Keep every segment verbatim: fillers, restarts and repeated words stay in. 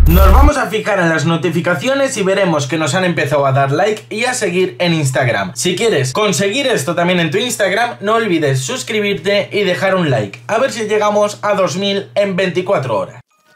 Nos vamos a fijar en las notificaciones y veremos que nos han empezado a dar like y a seguir en Instagram. Si quieres conseguir esto también en tu Instagram, no olvides suscribirte y dejar un like. A ver si llegamos a dos mil en veinticuatro horas.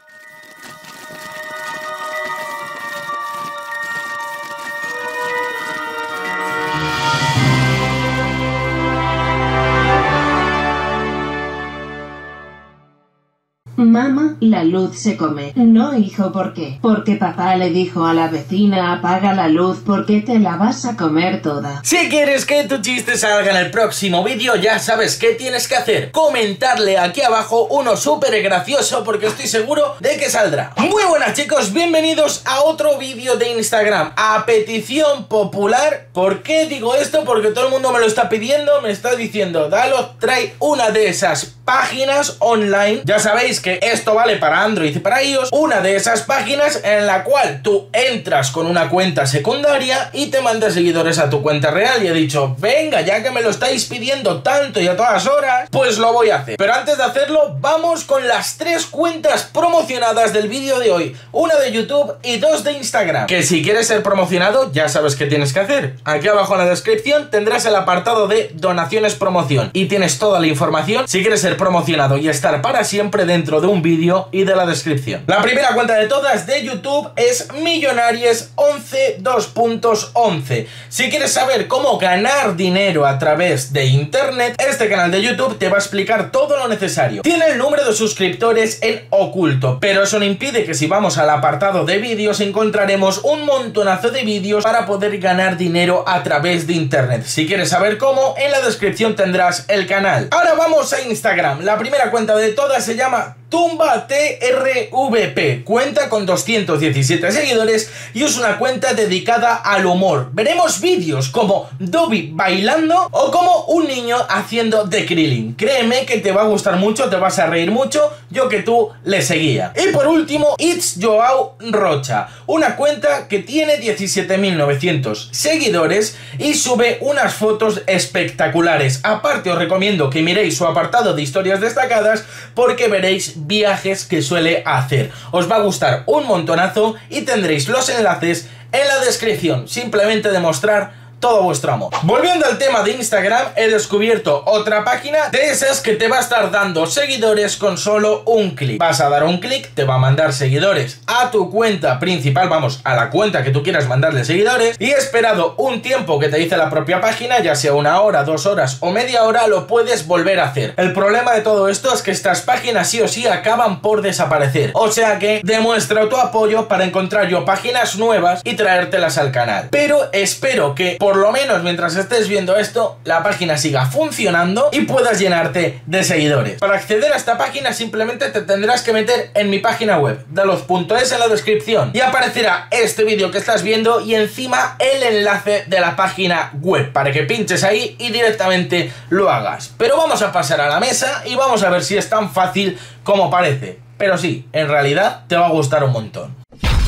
Mamá, la luz se come. No, hijo, ¿por qué? Porque papá le dijo a la vecina, apaga la luz porque te la vas a comer toda. Si quieres que tu chiste salga en el próximo vídeo, ya sabes qué tienes que hacer. Comentarle aquí abajo uno súper gracioso porque estoy seguro de que saldrá. Muy buenas, chicos, bienvenidos a otro vídeo de Instagram. A petición popular. ¿Por qué digo esto? Porque todo el mundo me lo está pidiendo, me está diciendo, Dalo, trae una de esas páginas online. Ya sabéis que esto vale para Android y para iOS. Una de esas páginas en la cual tú entras con una cuenta secundaria y te mandas seguidores a tu cuenta real. Y he dicho, venga, ya que me lo estáis pidiendo tanto y a todas horas, pues lo voy a hacer. Pero antes de hacerlo, vamos con las tres cuentas promocionadas del vídeo de hoy. Una de YouTube y dos de Instagram. Que si quieres ser promocionado, ya sabes qué tienes que hacer. Aquí abajo en la descripción tendrás el apartado de donaciones promoción y tienes toda la información si quieres ser promocionado y estar para siempre dentro de un vídeo y de la descripción. La primera cuenta de todas de YouTube es Millonaries once dos punto once. Si quieres saber cómo ganar dinero a través de internet, este canal de YouTube te va a explicar todo lo necesario. Tiene el número de suscriptores en oculto, pero eso no impide que si vamos al apartado de vídeos encontraremos un montonazo de vídeos para poder ganar dinero a través de internet. Si quieres saber cómo, en la descripción tendrás el canal. Ahora vamos a Instagram. La primera cuenta de todas se llama Tumba T R V P, cuenta con doscientos diecisiete seguidores y es una cuenta dedicada al humor. Veremos vídeos como Dobby bailando o como un niño haciendo de Krillin. Créeme que te va a gustar mucho, te vas a reír mucho, yo que tú le seguía. Y por último, It's Joao Rocha, una cuenta que tiene diecisiete mil novecientos seguidores y sube unas fotos espectaculares. Aparte os recomiendo que miréis su apartado de historias destacadas porque veréis viajes que suele hacer. Os va a gustar un montonazo y tendréis los enlaces en la descripción. Simplemente demostrar todo vuestro amor. Volviendo al tema de Instagram, he descubierto otra página de esas que te va a estar dando seguidores con solo un clic. Vas a dar un clic, te va a mandar seguidores a tu cuenta principal, vamos, a la cuenta que tú quieras mandarle seguidores, y esperado un tiempo que te dice la propia página, ya sea una hora, dos horas o media hora, lo puedes volver a hacer. El problema de todo esto es que estas páginas sí o sí acaban por desaparecer, o sea que demuestra tu apoyo para encontrar yo páginas nuevas y traértelas al canal. Pero espero que por lo menos mientras estés viendo esto, la página siga funcionando y puedas llenarte de seguidores. Para acceder a esta página simplemente te tendrás que meter en mi página web, dalos punto es, en la descripción, y aparecerá este vídeo que estás viendo y encima el enlace de la página web para que pinches ahí y directamente lo hagas. Pero vamos a pasar a la mesa y vamos a ver si es tan fácil como parece. Pero sí, en realidad te va a gustar un montón.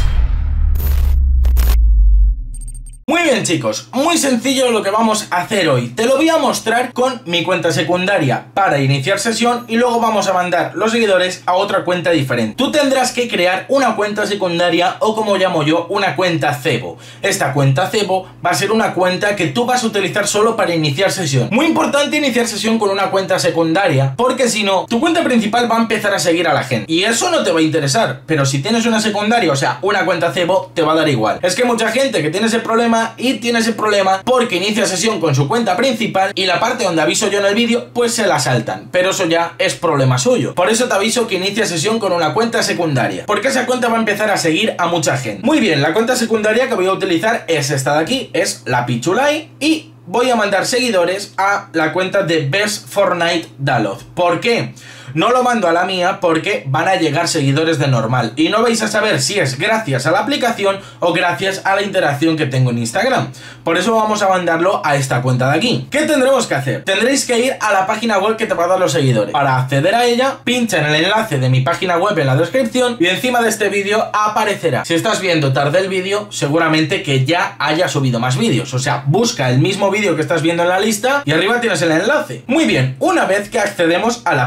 Muy bien, chicos, muy sencillo lo que vamos a hacer hoy. Te lo voy a mostrar con mi cuenta secundaria para iniciar sesión y luego vamos a mandar los seguidores a otra cuenta diferente. Tú tendrás que crear una cuenta secundaria o, como llamo yo, una cuenta cebo. Esta cuenta cebo va a ser una cuenta que tú vas a utilizar solo para iniciar sesión. Muy importante iniciar sesión con una cuenta secundaria porque si no, tu cuenta principal va a empezar a seguir a la gente y eso no te va a interesar. Pero si tienes una secundaria, o sea, una cuenta cebo, te va a dar igual. Es que mucha gente que tiene ese problema y tiene ese problema porque inicia sesión con su cuenta principal y la parte donde aviso yo en el vídeo pues se la saltan, pero eso ya es problema suyo. Por eso te aviso que inicia sesión con una cuenta secundaria, porque esa cuenta va a empezar a seguir a mucha gente. Muy bien, la cuenta secundaria que voy a utilizar es esta de aquí, es la Pichulai, y voy a mandar seguidores a la cuenta de Best Fortnite Daloz. ¿Por qué? No lo mando a la mía porque van a llegar seguidores de normal y no vais a saber si es gracias a la aplicación o gracias a la interacción que tengo en Instagram. Por eso vamos a mandarlo a esta cuenta de aquí. ¿Qué tendremos que hacer? Tendréis que ir a la página web que te va a dar los seguidores. Para acceder a ella, pincha en el enlace de mi página web en la descripción y encima de este vídeo aparecerá. Si estás viendo tarde el vídeo, seguramente que ya haya subido más vídeos. O sea, busca el mismo vídeo que estás viendo en la lista y arriba tienes el enlace. Muy bien, una vez que accedemos a la página web,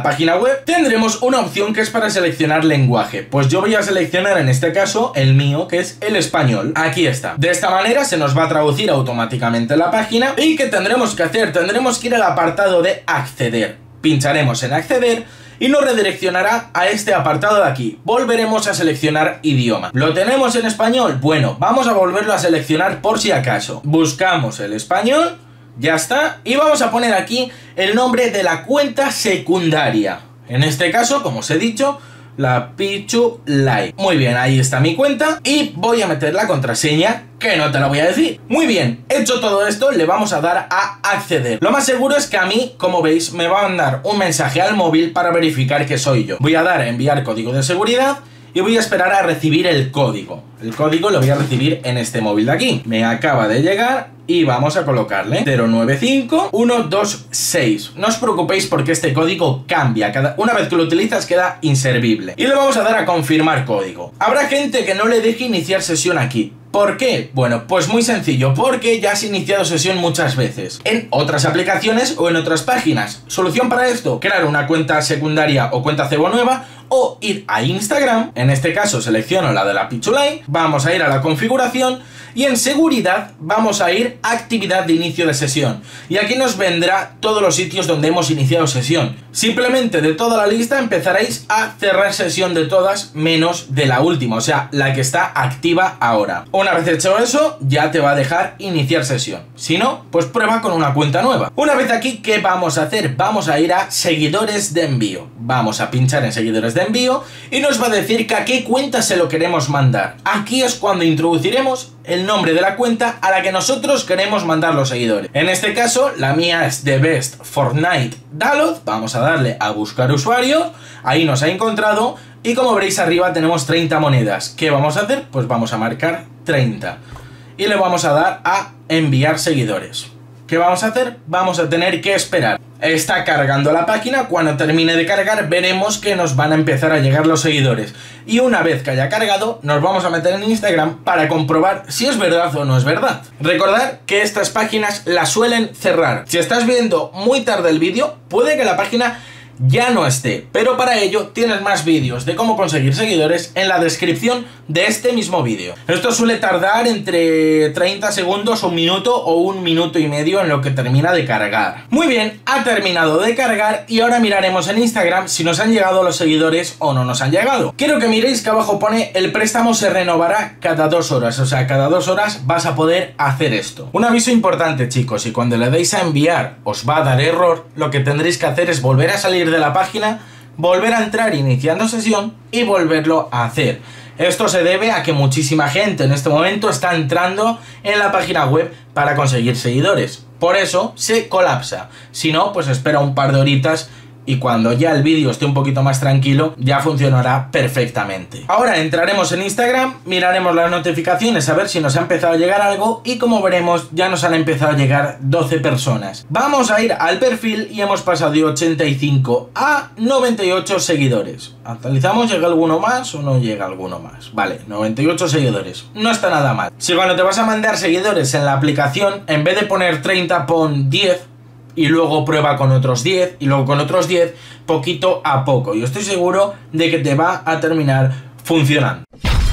web tendremos una opción que es para seleccionar lenguaje. Pues yo voy a seleccionar en este caso el mío, que es el español. Aquí está. De esta manera se nos va a traducir automáticamente la página. ¿Y qué tendremos que hacer? Tendremos que ir al apartado de acceder. Pincharemos en acceder y nos redireccionará a este apartado de aquí. Volveremos a seleccionar idioma. ¿Lo tenemos en español? Bueno, vamos a volverlo a seleccionar por si acaso. Buscamos el español, ya está, y vamos a poner aquí el nombre de la cuenta secundaria. En este caso, como os he dicho, la Pichu Live. Muy bien, ahí está mi cuenta y voy a meter la contraseña, que no te la voy a decir. Muy bien, hecho todo esto, le vamos a dar a acceder. Lo más seguro es que a mí, como veis, me va a mandar un mensaje al móvil para verificar que soy yo. Voy a dar a enviar código de seguridad y voy a esperar a recibir el código. El código lo voy a recibir en este móvil de aquí. Me acaba de llegar y vamos a colocarle cero nueve cinco uno dos seis. No os preocupéis porque este código cambia. Cada, una vez que lo utilizas queda inservible. Y le vamos a dar a confirmar código. Habrá gente que no le deje iniciar sesión aquí. ¿Por qué? Bueno, pues muy sencillo, porque ya has iniciado sesión muchas veces, en otras aplicaciones o en otras páginas. ¿Solución para esto? Crear una cuenta secundaria o cuenta cebo nueva, o ir a Instagram, en este caso selecciono la de la Pichu Live, vamos a ir a la configuración y en seguridad vamos a ir a actividad de inicio de sesión. Y aquí nos vendrá todos los sitios donde hemos iniciado sesión. Simplemente de toda la lista empezaréis a cerrar sesión de todas menos de la última, o sea, la que está activa ahora. Una vez hecho eso, ya te va a dejar iniciar sesión. Si no, pues prueba con una cuenta nueva. Una vez aquí, ¿qué vamos a hacer? Vamos a ir a seguidores de envío. Vamos a pinchar en seguidores de envío y nos va a decir que a qué cuenta se lo queremos mandar. Aquí es cuando introduciremos el nombre de la cuenta a la que nosotros queremos mandar los seguidores. En este caso, la mía es The Best Fortnite Daloz. Vamos a darle a buscar usuario. Ahí nos ha encontrado. Y como veréis arriba tenemos treinta monedas. ¿Qué vamos a hacer? Pues vamos a marcar treinta. Y le vamos a dar a enviar seguidores. ¿Qué vamos a hacer? Vamos a tener que esperar. Está cargando la página. Cuando termine de cargar veremos que nos van a empezar a llegar los seguidores. Y una vez que haya cargado nos vamos a meter en Instagram para comprobar si es verdad o no es verdad. Recordad que estas páginas las suelen cerrar. Si estás viendo muy tarde el vídeo, puede que la página ya no esté, pero para ello tienes más vídeos de cómo conseguir seguidores en la descripción de este mismo vídeo. Esto suele tardar entre treinta segundos, un minuto o un minuto y medio en lo que termina de cargar. Muy bien, ha terminado de cargar y ahora miraremos en Instagram si nos han llegado los seguidores o no nos han llegado. Quiero que miréis que abajo pone el préstamo se renovará cada dos horas, o sea, cada dos horas vas a poder hacer esto. Un aviso importante, chicos, y cuando le deis a enviar os va a dar error, lo que tendréis que hacer es volver a salir de la página, volver a entrar iniciando sesión y volverlo a hacer. Esto se debe a que muchísima gente en este momento está entrando en la página web para conseguir seguidores. Por eso se colapsa. Si no, pues espera un par de horitas y cuando ya el vídeo esté un poquito más tranquilo, ya funcionará perfectamente. Ahora entraremos en Instagram, miraremos las notificaciones a ver si nos ha empezado a llegar algo y como veremos ya nos han empezado a llegar doce personas. Vamos a ir al perfil y hemos pasado de ochenta y cinco a noventa y ocho seguidores. Actualizamos, ¿llega alguno más o no llega alguno más? Vale, noventa y ocho seguidores. No está nada mal. Si cuando te vas a mandar seguidores en la aplicación, en vez de poner treinta pon diez, y luego prueba con otros diez y luego con otros diez, poquito a poco. Yo estoy seguro de que te va a terminar funcionando.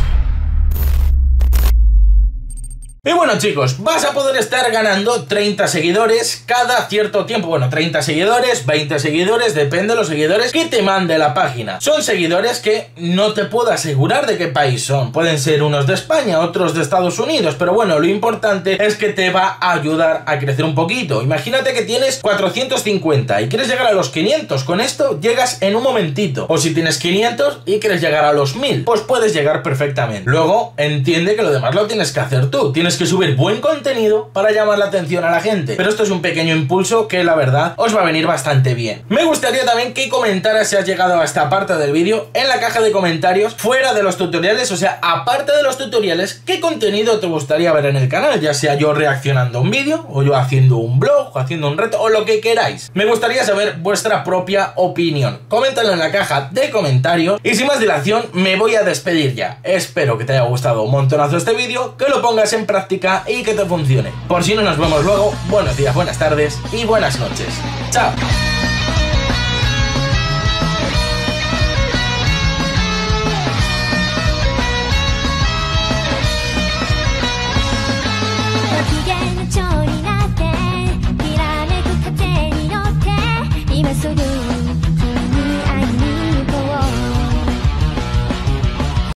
Y bueno, chicos, vas a poder estar ganando treinta seguidores cada cierto tiempo. Bueno, treinta seguidores, veinte seguidores, depende de los seguidores que te mande la página. Son seguidores que no te puedo asegurar de qué país son. Pueden ser unos de España, otros de Estados Unidos, pero bueno, lo importante es que te va a ayudar a crecer un poquito. Imagínate que tienes cuatrocientos cincuenta y quieres llegar a los quinientos. Con esto llegas en un momentito. O si tienes quinientos y quieres llegar a los mil, pues puedes llegar perfectamente. Luego, entiende que lo demás lo tienes que hacer tú. Tienes que subir buen contenido para llamar la atención a la gente, pero esto es un pequeño impulso que la verdad os va a venir bastante bien. Me gustaría también que comentaras si has llegado a esta parte del vídeo en la caja de comentarios, fuera de los tutoriales, o sea, aparte de los tutoriales, qué contenido te gustaría ver en el canal, ya sea yo reaccionando a un vídeo, o yo haciendo un blog, o haciendo un reto, o lo que queráis. Me gustaría saber vuestra propia opinión. Coméntalo en la caja de comentarios y sin más dilación me voy a despedir ya. Espero que te haya gustado un montonazo este vídeo, que lo pongas en práctica y que te funcione. Por si no nos vemos luego, buenos días, buenas tardes y buenas noches. ¡Chao!